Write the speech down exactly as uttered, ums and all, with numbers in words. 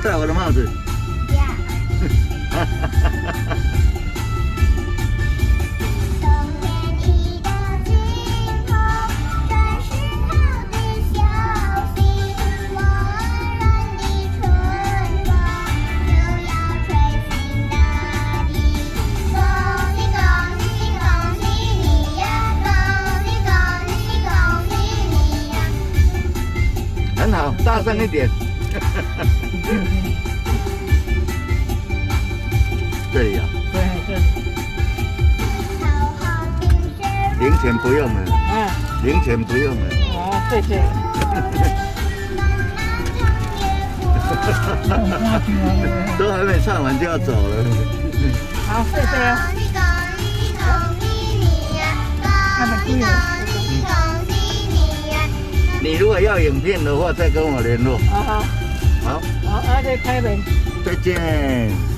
戴我的帽子？ 呀。 很好，大声一点。这里啊？ 对对。 零钱不用了。 嗯。 零钱不用了。 好，谢谢。 都还没唱完就要走了。 好，谢谢。他们听了。 你如果要影片的话，再跟我联络。 好好。 好。 好，那就开门。 再见。